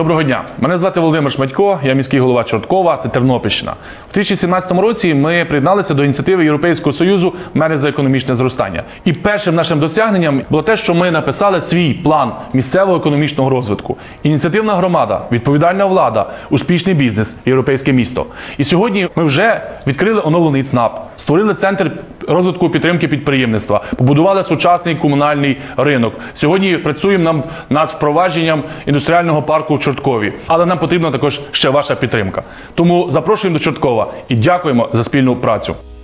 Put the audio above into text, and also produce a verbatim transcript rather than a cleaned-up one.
Доброго дня, мене звати Володимир Шматько, я міський голова Чорткова, це Тернопільщина. У дві тисячі сімнадцятому році ми приєдналися до ініціативи Європейського Союзу «Мери за економічне зростання». І першим нашим досягненням було те, що ми написали свій план місцевого економічного розвитку. Ініціативна громада, відповідальна влада, успішний бізнес, європейське місто. І сьогодні ми вже відкрили оновлений ЦНАП, створили центр розвитку підтримки підприємництва, побудували сучасний комунальний ринок. Сьогодні працюємо над впровадженням індустріального парку в Чорткові. Але нам потрібна також ще ваша підтримка. Тому запрошуємо до Чорткова і дякуємо за спільну працю.